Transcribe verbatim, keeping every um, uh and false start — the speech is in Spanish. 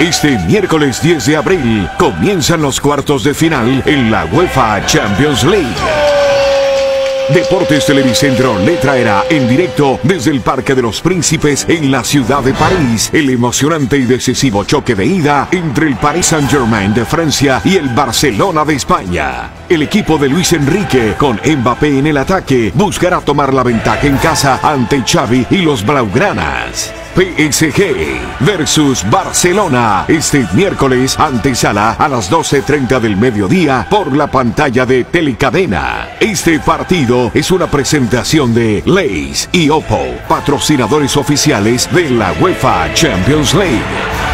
Este miércoles diez de abril comienzan los cuartos de final en la UEFA Champions League. Deportes Televicentro le traerá en directo desde el Parque de los Príncipes en la ciudad de París el emocionante y decisivo choque de ida entre el Paris Saint-Germain de Francia y el Barcelona de España. El equipo de Luis Enrique, con Mbappé en el ataque, buscará tomar la ventaja en casa ante Xavi y los blaugranas. P S G versus Barcelona este miércoles, antesala a las doce treinta del mediodía por la pantalla de Telecadena. Este partido es una presentación de Lay's y Oppo, patrocinadores oficiales de la UEFA Champions League.